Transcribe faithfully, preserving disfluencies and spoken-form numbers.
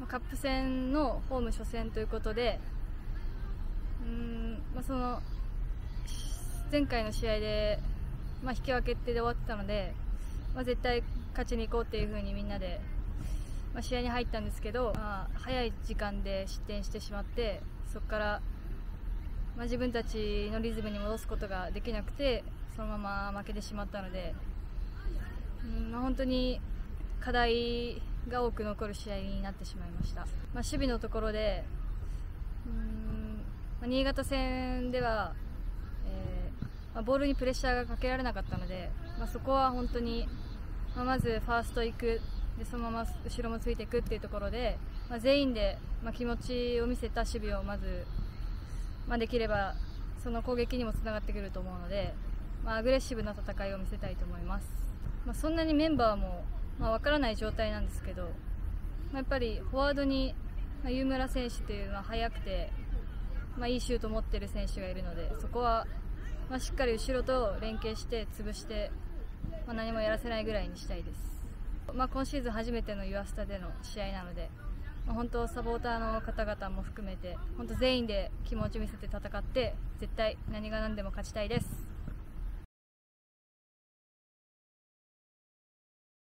カップ戦のホーム初戦ということで、うーん、まあ、その前回の試合で、まあ、引き分けってで終わってたので、まあ、絶対勝ちに行こうっていう風にみんなで、まあ、試合に入ったんですけど、まあ、早い時間で失点してしまって、そこから、まあ、自分たちのリズムに戻すことができなくて、そのまま負けてしまったので、うんまあ、本当に課題が多く残る試合になってしまいました。まあ、守備のところで、うーんまあ、新潟戦では、えーまあ、ボールにプレッシャーがかけられなかったので、まあ、そこは本当に、まあ、まずファースト行くでそのまま後ろもついていくっていうところで、まあ、全員で、まあ、気持ちを見せた守備をまず、まあ、できればその攻撃にもつながってくると思うので、まあ、アグレッシブな戦いを見せたいと思います。まあ、そんなにメンバーも、まあ、分からない状態なんですけど、まあ、やっぱりフォワードに、まあ、湯村選手というのは速くて、まあ、いいシュートを持っている選手がいるので、そこは、まあ、しっかり後ろと連携して潰して、まあ、何もやらせないぐらいにしたいです。まあ、今シーズン初めてのユアスタでの試合なので、まあ、本当サポーターの方々も含めて本当全員で気持ちを見せて戦って絶対何が何でも勝ちたいです。